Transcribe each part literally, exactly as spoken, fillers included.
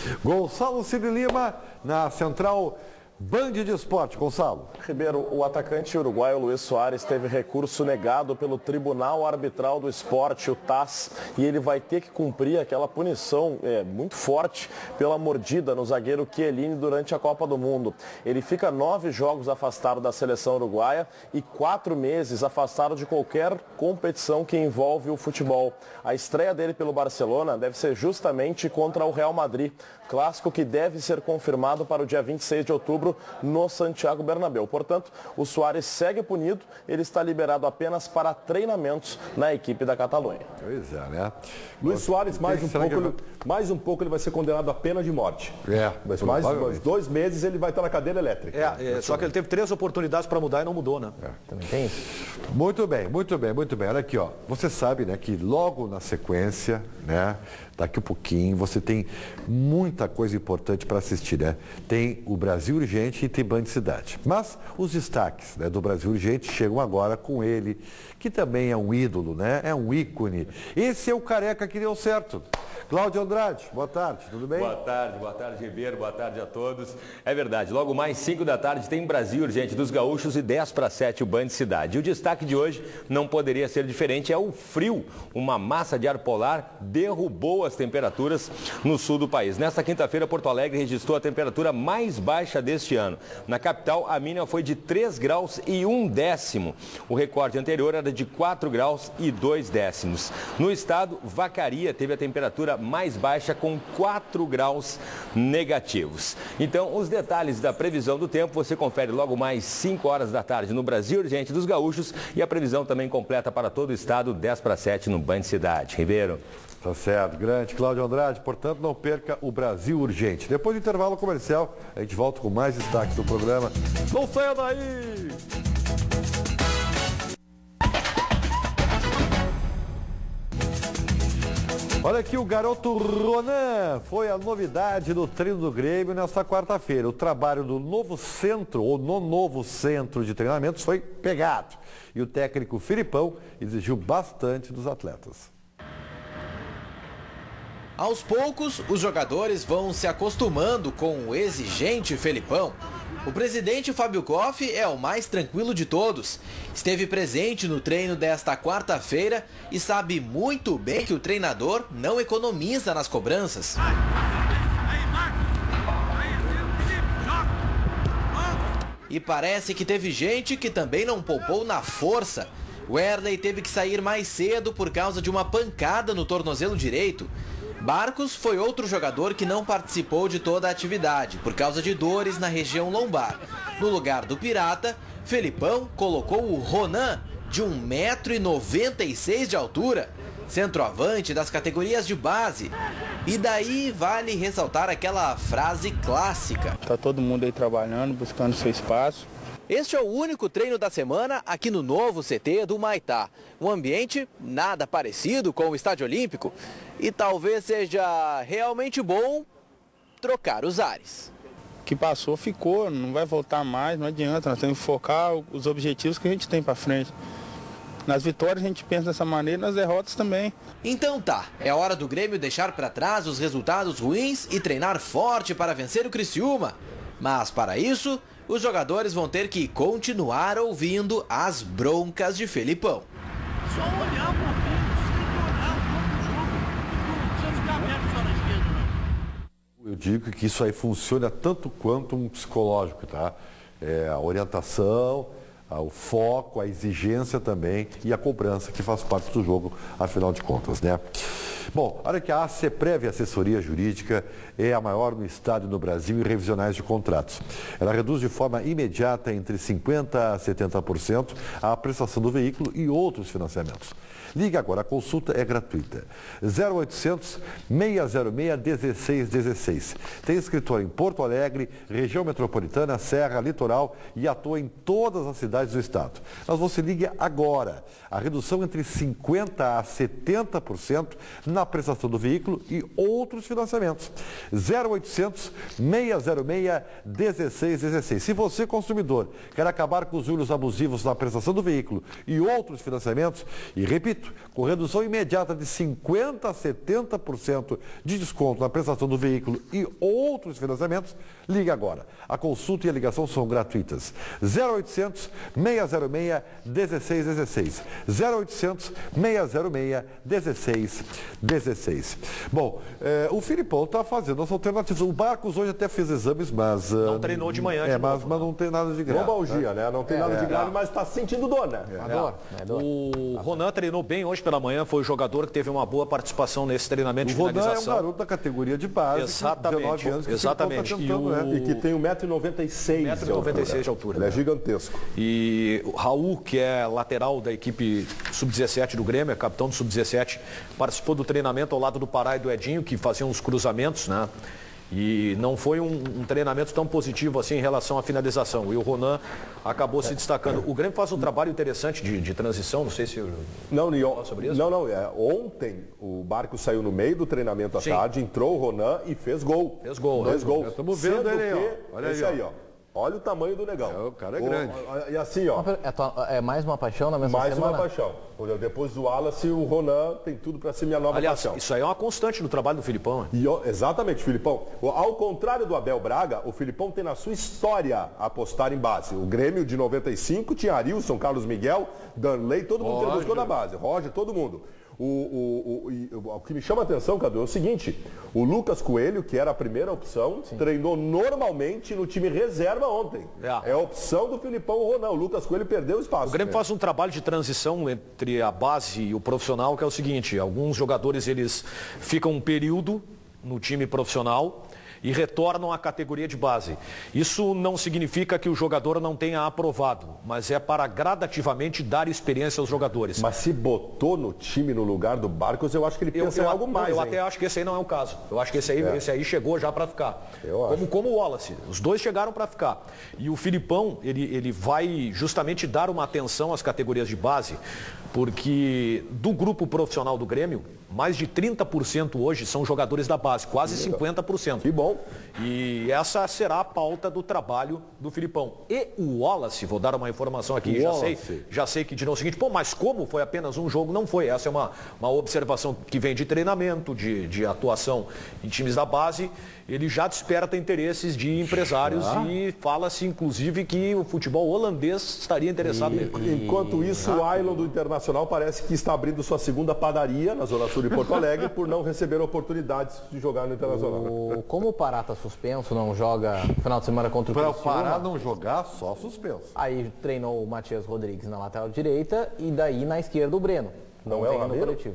Gonçalo Cid Lima, na Central Band de Esporte. Gonçalo. Ribeiro, o atacante uruguaio Luiz Soares teve recurso negado pelo Tribunal Arbitral do Esporte, o T A S, e ele vai ter que cumprir aquela punição é, muito forte pela mordida no zagueiro Chiellini durante a Copa do Mundo. Ele fica nove jogos afastado da seleção uruguaia e quatro meses afastado de qualquer competição que envolve o futebol. A estreia dele pelo Barcelona deve ser justamente contra o Real Madrid, clássico que deve ser confirmado para o dia vinte e seis de outubro no Santiago Bernabéu. Portanto, o Soares segue punido, ele está liberado apenas para treinamentos na equipe da Catalunha. Pois é, né? Luiz Soares, mais um, pouco, ele, mais um pouco ele vai ser condenado a pena de morte. É. Mas mais uns dois meses ele vai estar na cadeira elétrica. É, é, só que ele teve três oportunidades para mudar e não mudou, né? É. Também tem isso. Muito bem, muito bem, muito bem. Olha aqui, ó. Você sabe, né, que logo na sequência, né, daqui a pouquinho, você tem muita coisa importante para assistir, né? Tem o Brasil Urgente e tem Band Cidade. Mas os destaques, né, do Brasil Urgente chegam agora com ele, que também é um ídolo, né? É um ícone. Esse é o careca que deu certo. Cláudio Andrade, boa tarde, tudo bem? Boa tarde, boa tarde, Ribeiro, boa tarde a todos. É verdade, logo mais cinco da tarde tem Brasil Urgente dos Gaúchos e dez para sete o Band Cidade. E o destaque de hoje não poderia ser diferente, é o frio. Uma massa de ar polar derrubou as temperaturas no sul do país. Nesta quinta-feira, Porto Alegre registrou a temperatura mais baixa deste ano. Na capital, a mínima foi de três graus e um décimo. O recorde anterior era de quatro graus e dois décimos. No estado, Vacaria teve a temperatura mais baixa com quatro graus negativos. Então, os detalhes da previsão do tempo você confere logo mais cinco horas da tarde no Brasil Urgente dos Gaúchos e a previsão também completa para todo o estado, dez para sete no Band Cidade. Ribeiro. Tá certo, grande Cláudio Andrade, portanto não perca o Brasil Urgente. Depois do intervalo comercial, a gente volta com mais destaques do programa. Não saia daí! Olha aqui, o garoto Ronan foi a novidade do treino do Grêmio nesta quarta-feira. O trabalho do novo centro, ou no novo centro de treinamentos, foi pegado. E o técnico Filipão exigiu bastante dos atletas. Aos poucos, os jogadores vão se acostumando com o exigente Felipão. O presidente Fábio Koff é o mais tranquilo de todos. Esteve presente no treino desta quarta-feira e sabe muito bem que o treinador não economiza nas cobranças. E parece que teve gente que também não poupou na força. O Erley teve que sair mais cedo por causa de uma pancada no tornozelo direito. Barcos foi outro jogador que não participou de toda a atividade, por causa de dores na região lombar. No lugar do Pirata, Felipão colocou o Ronan, de um metro e noventa e seis de altura, centroavante das categorias de base. E daí vale ressaltar aquela frase clássica. Tá todo mundo aí trabalhando, buscando seu espaço. Este é o único treino da semana aqui no novo C T do Maitá. Um ambiente nada parecido com o Estádio Olímpico e talvez seja realmente bom trocar os ares. O que passou ficou, não vai voltar mais, não adianta. Nós temos que focar os objetivos que a gente tem para frente. Nas vitórias a gente pensa dessa maneira, nas derrotas também. Então tá, é hora do Grêmio deixar para trás os resultados ruins e treinar forte para vencer o Criciúma. Mas para isso, os jogadores vão ter que continuar ouvindo as broncas de Felipão. Só olhar um pouquinho, segurar um pouco o jogo, não precisa ficar aberto só na esquerda, não. Eu digo que isso aí funciona tanto quanto um psicológico, tá? É, a orientação, o foco, a exigência também e a cobrança que faz parte do jogo, afinal de contas, né? Bom, olha que a ACEPREV, assessoria jurídica, é a maior no estado e no Brasil em revisionais de contratos. Ela reduz de forma imediata entre cinquenta por cento a setenta por cento a prestação do veículo e outros financiamentos. Ligue agora, a consulta é gratuita. zero oitocentos, seis zero seis, um seis um seis. Tem escritório em Porto Alegre, região metropolitana, Serra, Litoral e atua em todas as cidades do estado. Mas você ligue agora. A redução entre cinquenta por cento a setenta por cento na na prestação do veículo e outros financiamentos. zero oitocentos, seis zero seis, um seis um seis. Se você, consumidor, quer acabar com os juros abusivos na prestação do veículo e outros financiamentos, e repito, com redução imediata de cinquenta a setenta por cento de desconto na prestação do veículo e outros financiamentos, ligue agora. A consulta e a ligação são gratuitas. zero oitocentos, seis zero seis, um seis um seis. zero oitocentos, seis zero seis, um seis um seis. Bom, eh, o Filipão está fazendo as alternativas. O Barcos hoje até fez exames, mas... Não uh, treinou de manhã. É, de mas, mas não tem nada de grave. Lombalgia, né? Não tem É, nada de é, grave, é. mas está sentindo dor, né? É. Dor, é dor. O Ronan treinou bem hoje pela manhã, foi o jogador que teve uma boa participação nesse treinamento O de Ronan é um finalização. garoto da categoria de base. Exatamente, dezenove anos que exatamente. O Filipão tá tentando, E o- né? E que tem um metro e noventa e seis um metro e noventa e seis de altura. Ele é gigantesco. E o Raul, que é lateral da equipe sub dezessete do Grêmio, é capitão do sub dezessete, participou do treinamento ao lado do Pará e do Edinho, que faziam os cruzamentos, né? E não foi um, um treinamento tão positivo assim em relação à finalização. E o Ronan acabou se destacando. O Grêmio faz um trabalho interessante de, de transição, não sei se... Eu... Não, Nio, Falar sobre isso? não, não. É, ontem o Barco saiu no meio do treinamento à Sim. tarde, entrou o Ronan e fez gol. Fez gol, Fez né? gol. Já estamos vendo Sendo ele aí, que, ó. Olha esse aí, aí, ó. Olha o tamanho do negão. É, o cara é O- grande. E assim, ó. É, tua- é mais uma paixão na mesma Mais semana? uma paixão. Depois do Wallace, o Ronan tem tudo para ser minha nova Aliás, paixão. isso aí é uma constante no trabalho do Filipão. Né? E, ó, exatamente, Filipão. O- Ao contrário do Abel Braga, o Filipão tem na sua história apostar em base. O Grêmio de noventa e cinco tinha Arilson, Carlos Miguel, Danley, todo mundo que ele buscou na base. Roger, todo mundo. O, o, o, e o- o que me chama a atenção, Cadu, é o seguinte: o Lucas Coelho, que era a primeira opção, treinou normalmente no time reserva ontem. É. É a opção do Filipão Ronan. O Lucas Coelho perdeu espaço. O Grêmio faz um trabalho de transição entre a base e o profissional, que é o seguinte: alguns jogadores eles ficam um período no time profissional e retornam à categoria de base. Isso não significa que o jogador não tenha aprovado, mas é para gradativamente dar experiência aos jogadores. Mas se botou no time no lugar do Barcos, eu acho que ele Eu, pensa eu, em algo mais. eu hein? até acho que esse aí não é o caso. Eu acho que esse aí, É. esse aí chegou já para ficar. Eu como, acho. como o Wallace. Os dois chegaram para ficar. E o Filipão, ele, ele vai justamente dar uma atenção às categorias de base, porque do grupo profissional do Grêmio, mais de trinta por cento hoje são jogadores da base, quase cinquenta por cento. Que bom. E essa será a pauta do trabalho do Filipão. E o Wallace, vou dar uma informação aqui, já sei, Wallace. já sei que dirão o seguinte: pô, mas como foi apenas um jogo? Não foi. Essa é uma, uma observação que vem de treinamento, de, de atuação em times da base. Ele já desperta interesses de empresários e fala-se, inclusive, que o futebol holandês estaria interessado nele. Enquanto isso, o Ailon do Internacional parece que está abrindo sua segunda padaria na Zona Sul de Porto Alegre por não receber oportunidades de jogar no Internacional. O- como o Pará está suspenso, não joga no final de semana contra o Para o Criciúma, Pará não jogar, só suspenso. aí treinou o Matias Rodrigues na lateral direita e daí na esquerda o Breno. Não é o tem no Ramiro? coletivo.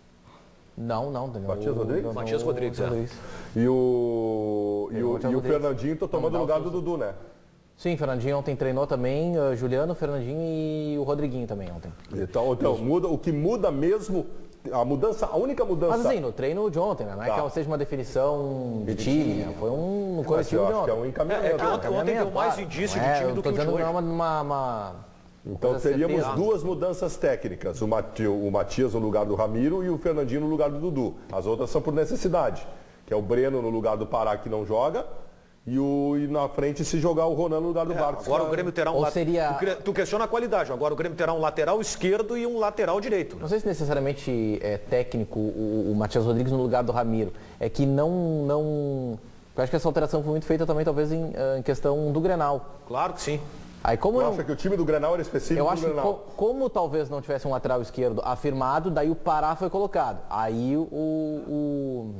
Não, não. treinou Matias o- Rodrigues? não, Matias o- Rodrigues, é. E o, e o, Matias e o Rodrigues. Fernandinho está tomando o lugar do Dudu, né? Sim, Fernandinho ontem treinou também, uh, Juliano, Fernandinho e o Rodriguinho também ontem. Então, então muda, o que muda mesmo, a mudança, a única mudança... Mas assim, no treino de ontem, né? Não é Tá. que ela seja uma definição de time, né? Foi um no Mas coletivo eu de acho que é ontem. um encaminhamento. É, é que ontem, né? ontem deu mais Claro. indício Não de é, time eu do tô que o de dizendo hoje. que não é uma, uma Então coisa teríamos certeza. duas mudanças técnicas, o, Mati- o Matias no lugar do Ramiro e o Fernandinho no lugar do Dudu. As outras são por necessidade, que é o Breno no lugar do Pará, que não joga, e, o, e na frente se jogar o Ronan no lugar do Barcos. Agora o Grêmio terá um Ou la- seria- tu, cre- tu questiona a qualidade. Agora o Grêmio terá um lateral esquerdo e um lateral direito. Não sei se necessariamente é técnico o, o Matias Rodrigues no lugar do Ramiro. É que não, não. Eu acho que essa alteração foi muito feita também, talvez, em, eh, em questão do Grenal. Claro que sim. Aí como Tu não- acha que o time do Grenal era específico eu do acho que Grenal? co- como talvez não tivesse um lateral esquerdo afirmado, daí o Pará foi colocado. Aí o, o,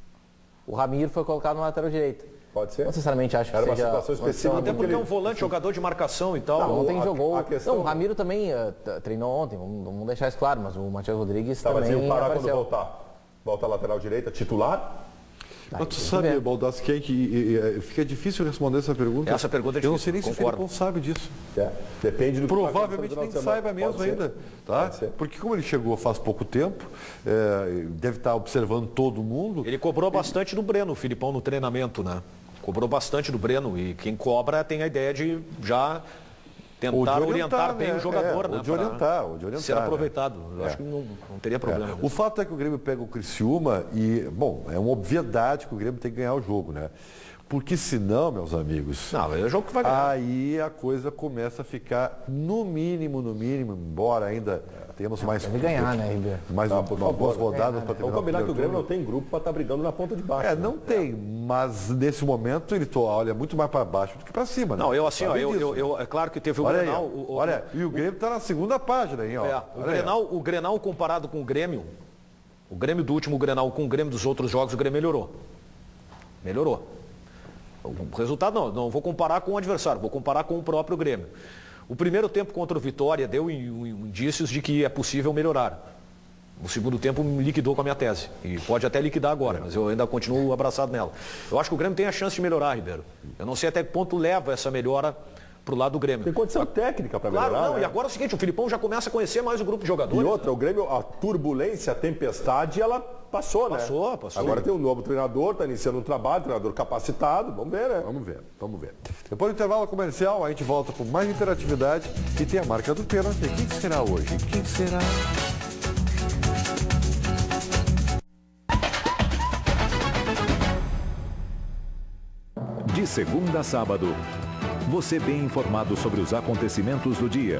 o Ramiro foi colocado no lateral direito. Pode ser? Não necessariamente acho que Era uma seja... situação específica. Até porque ele- é um volante, jogador de marcação e tal. Não, Ontem a- jogou. a questão- Não, o Ramiro também eh, t- treinou ontem, vamos, vamos deixar isso claro, mas o Matias Rodrigues Tá, mas e também o Pará quando apareceu. voltar? Volta à lateral direita, titular? Aí Mas tu tem que sabe, ver. Baldassi, que, é que e, e, fica difícil responder essa pergunta. Essa pergunta é Eu não difícil, sei nem se o concordo. Filipão sabe disso. É. Depende do que vai Provavelmente acontecer no nem final de semana. saiba mesmo Pode ser. ainda, tá? Pode ser. Porque como ele chegou faz pouco tempo, é, deve estar observando todo mundo. Ele cobrou bastante do Breno, o Filipão, no treinamento, né? Cobrou bastante do Breno. E quem cobra tem a ideia de já tentar orientar, orientar bem né? o jogador, é, né? Ou de orientar, ou de orientar. Ser aproveitado. Né? Eu é. acho que não, não teria problema. É. O fato é que o Grêmio pega o Criciúma e, bom, é uma obviedade que o Grêmio tem que ganhar o jogo, né? Porque senão, meus amigos, não, é o jogo que vai ganhar. Aí a coisa começa a ficar no mínimo, no mínimo, embora ainda tenhamos mais... Deve ganhar, né, Ribeiro? Mais ah, uma, uma, boas rodadas para terminar. Vamos combinar que o Grêmio não tem grupo para estar tá brigando na ponta de baixo. É, né? não tem, mas nesse momento ele olha muito mais para baixo do que para cima. Não, né? eu assim, ó, eu, eu, eu, é claro que teve o olha Grenal... Aí, o, olha, o, e o Grêmio está na segunda página, hein, ó. É, o, Grenal, aí, o Grenal comparado com o Grêmio, o Grêmio do último Grenal com o Grêmio dos outros jogos, o Grêmio melhorou. Melhorou. O resultado não, não vou comparar com o adversário, vou comparar com o próprio Grêmio. O primeiro tempo contra o Vitória deu indícios de que é possível melhorar. O segundo tempo me liquidou com a minha tese. E pode até liquidar agora, mas eu ainda continuo abraçado nela. Eu acho que o Grêmio tem a chance de melhorar, Ribeiro. Eu não sei até que ponto leva essa melhora para o lado do Grêmio. Tem condição técnica para melhorar. Claro, não, né? e agora é o seguinte, o Filipão já começa a conhecer mais o grupo de jogadores. E outra, o Grêmio, a turbulência, a tempestade, ela passou, né? Passou, passou. Agora tem um novo treinador, está iniciando um trabalho, treinador capacitado, vamos ver, né? Vamos ver, vamos ver. Depois do intervalo comercial, a gente volta com mais interatividade e tem a marca do pênalti. Quem que será hoje? Quem será? De segunda a sábado, você bem informado sobre os acontecimentos do dia.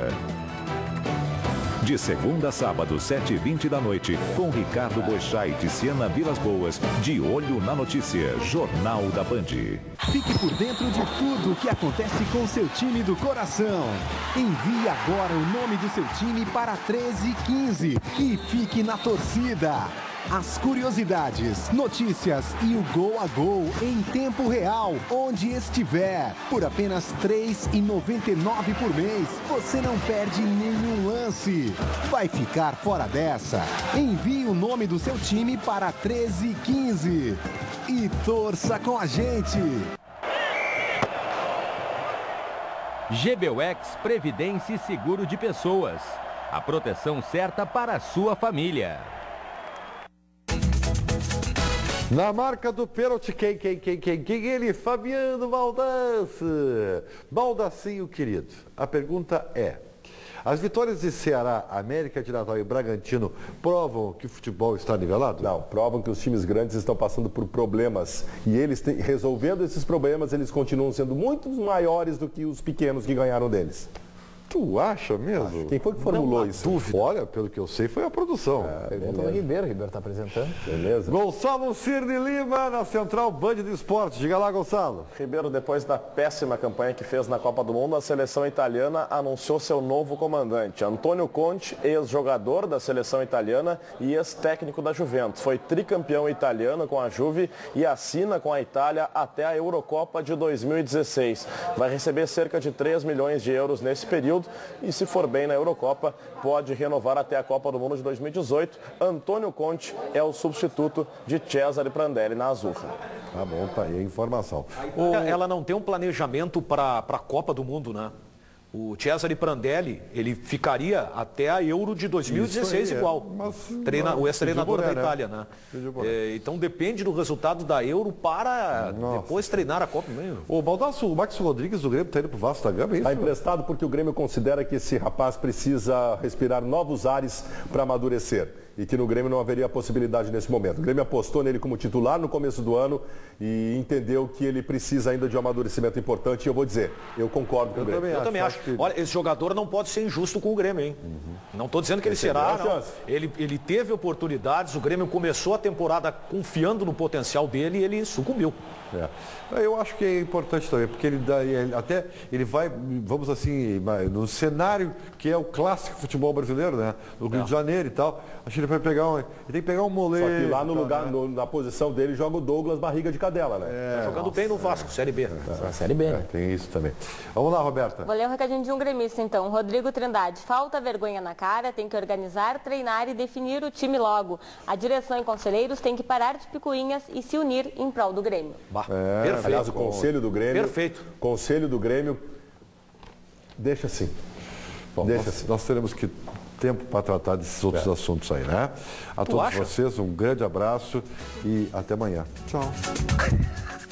De segunda a sábado, sete e vinte da noite, com Ricardo Boechat e Tiziana Vilas Boas, de Olho na Notícia, Jornal da Band. Fique por dentro de tudo o que acontece com seu time do coração. Envie agora o nome do seu time para treze quinze e fique na torcida. As curiosidades, notícias e o gol a gol em tempo real, onde estiver. Por apenas três reais e noventa e nove centavos por mês, você não perde nenhum lance. Vai ficar fora dessa? Envie o nome do seu time para treze quinze e torça com a gente. G B U X Previdência e Seguro de Pessoas. A proteção certa para a sua família. Na marca do pênalti, quem, quem, quem, quem, quem? Ele, Fabiano Baldassi. Baldacinho, querido, a pergunta é, as vitórias de Ceará, América de Natal e Bragantino provam que o futebol está nivelado? Não, provam que os times grandes estão passando por problemas. E eles, têm, resolvendo esses problemas, eles continuam sendo muito maiores do que os pequenos que ganharam deles. Tu acha mesmo? Quem foi que formulou não, isso? Dúvida. Olha, pelo que eu sei, foi a produção. É, Pergunta do Ribeiro, o Ribeiro está apresentando. Beleza. Gonçalo Cirne Lima, na Central Band de Esportes. Diga lá, Gonçalo. Ribeiro, depois da péssima campanha que fez na Copa do Mundo, a seleção italiana anunciou seu novo comandante. Antônio Conte, ex-jogador da seleção italiana e ex-técnico da Juventus. Foi tricampeão italiano com a Juve e assina com a Itália até a Eurocopa de dois mil e dezesseis. Vai receber cerca de três milhões de euros nesse período. E se for bem na Eurocopa, pode renovar até a Copa do Mundo de dois mil e dezoito. Antônio Conte é o substituto de Cesare Prandelli na Azzurra. Tá bom, tá aí a informação. Ela não tem um planejamento para a Copa do Mundo, né? O Cesare Prandelli, ele ficaria até a Euro de dois mil e dezesseis aí, igual. É. Mas, Treina, o ex-treinador da Itália, né? É, então depende do resultado da Euro para Nossa. depois treinar a Copa mesmo. O Baldasso, o Max Rodrigues do Grêmio está indo para o Vasco da Gama, é isso? Está emprestado porque o Grêmio considera que esse rapaz precisa respirar novos ares para amadurecer. E que no Grêmio não haveria possibilidade nesse momento. O Grêmio apostou nele como titular no começo do ano e entendeu que ele precisa ainda de um amadurecimento importante. E eu vou dizer, eu concordo com eu o Grêmio. Também eu também acho. Que... Olha, esse jogador não pode ser injusto com o Grêmio, hein? Uhum. Não estou dizendo que ele, ele será. Não. Ele, ele teve oportunidades, o Grêmio começou a temporada confiando no potencial dele e ele sucumbiu. É. Eu acho que é importante também, porque ele, dá, ele até ele vai, vamos assim, no cenário que é o clássico futebol brasileiro, né? No Rio é. de Janeiro e tal. Acho que ele vai pegar um. Ele tem que pegar um moleque. Só que lá no lugar, né? no, na posição dele, joga o Douglas Barriga de Cadela, né? É, tá jogando nossa, bem no Vasco, é. Série B. É. Série B, né? É, tem isso também. Vamos lá, Roberta. Vou ler um recadinho de um gremista, então. Rodrigo Trindade. Falta vergonha na cara, tem que organizar, treinar e definir o time logo. A direção e conselheiros têm que parar de picuinhas e se unir em prol do Grêmio. Bah, é, perfeito. Aliás, o conselho do Grêmio. Perfeito. Conselho do Grêmio. Deixa assim. Bom, Deixa nós, assim. nós teremos que tempo para tratar desses outros é. assuntos aí, né? A tu todos acha? vocês, um grande abraço e até amanhã. Tchau.